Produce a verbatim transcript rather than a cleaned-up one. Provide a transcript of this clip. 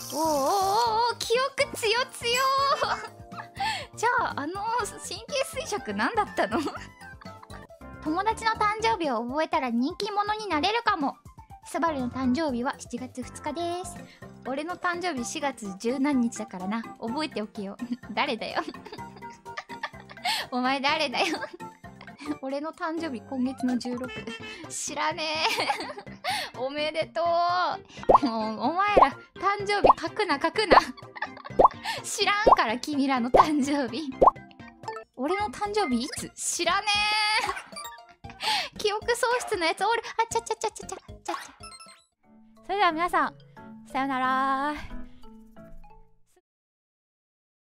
おーおーおー、記憶つよつよじゃああの神経衰弱何だったの友達の誕生日を覚えたら人気者になれるかも。スバルの誕生日はしちがつふつかです。俺の誕生日しがつじゅうなんにちだからな。覚えておけよ誰だよお前誰だよ俺の誕生日今月のじゅうろく。知らねえおめでとう。もうお前ら誕生日書くな書くな知らんから君らの誕生日。俺の誕生日いつ知らねえ記憶喪失のやつおる。あちゃちゃちゃちゃちゃちゃちゃ。それでは皆さんさよなら。